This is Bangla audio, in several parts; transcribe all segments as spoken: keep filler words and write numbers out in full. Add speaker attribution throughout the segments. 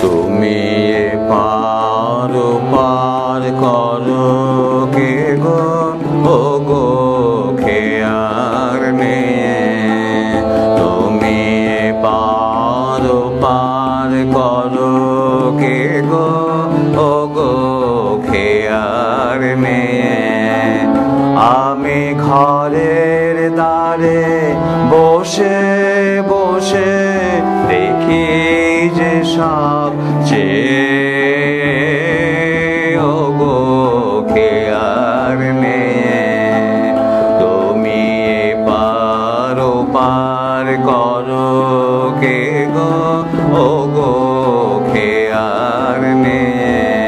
Speaker 1: তুমি পার পার করো কে গো ও গো খেয়ার নিয়ে তুমি পার পার করো কে গো ও গো খেয়ার নিয়ে আমি ঘরের দ্বারে বসে বসে দেখি যে সব চেয়ে ও গো খেয়ার নিয়ে তুমি পার পার করো কে গো ও গো খেয়ার নিয়ে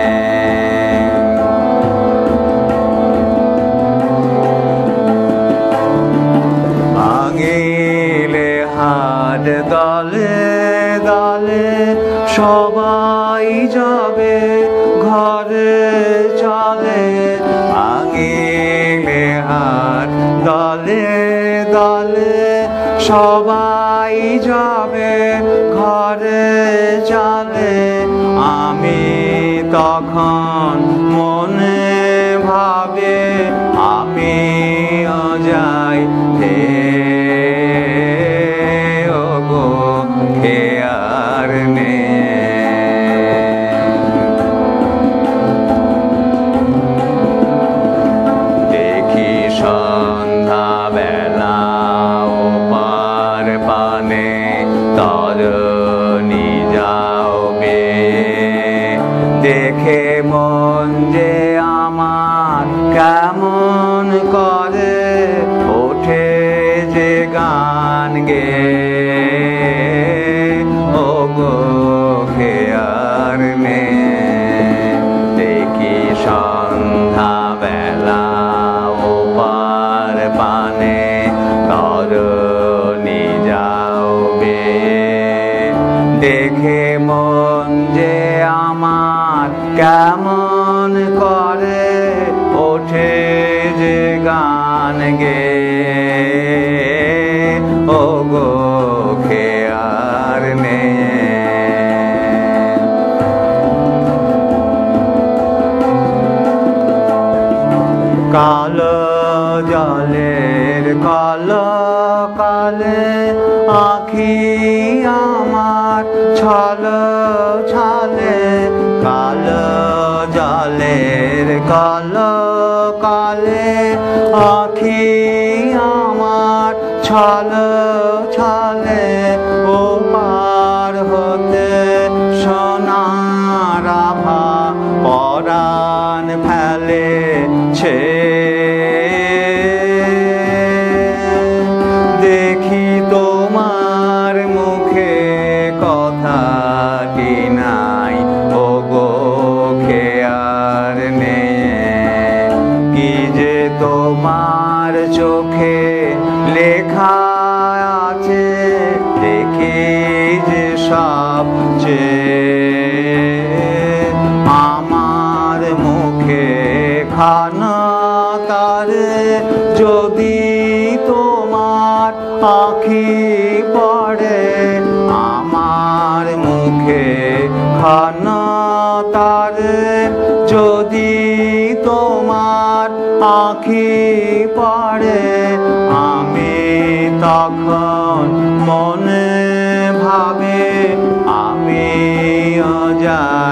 Speaker 1: ভাঙিলে হাট দলে দলে সবাই যাবে ঘরে চলে ভাঙিলে হাট দলে দলে সবাই যাবে ঘরে চলে আমি তখন মনে ভাবে আমি যাই হে ও গো খেয়ার নিয়ে দেখি সন্ধ্যা বেলা ও পার পানে তরুণী যাওবে দেখে মন যে আমার কেমন করে ওঠে যে গান গে ও গো খেয়ার নিয়ে দেখি সন্ধ্যা বেলা ও পার পানে তরুণী যাওবে দেখে মন যে আমার কেমন করে ওঠে যে গান গে ও গো খেয়ার নিয়ে কালো জলের কালো কালে আখি আমার ছল ছলে কালো জলের কালো কালে আখি আমার ছল ছলে ও পার হতে সোনার আভা পরাণ ফেলেছে দেখি তোমার মুখে কথাটি নাই ও গো খেয়ার নিয়ে কি যে তোমার চোখে লেখা আছে দেখি যে সব চেয়ে আমার মুখে খানা তারে যদি তোমার আখি পড়ে আমার মুখে খানা তারে যদি তোমার আখি পড়ে আমি তখন মনে ভাবে আমি যাই